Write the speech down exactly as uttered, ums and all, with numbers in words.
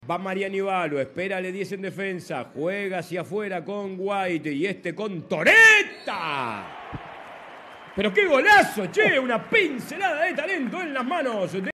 Va Mariano Ivalo, espera Le diez en defensa, juega hacia afuera con White y este con Toretta. Pero qué golazo, che, una pincelada de talento en las manos de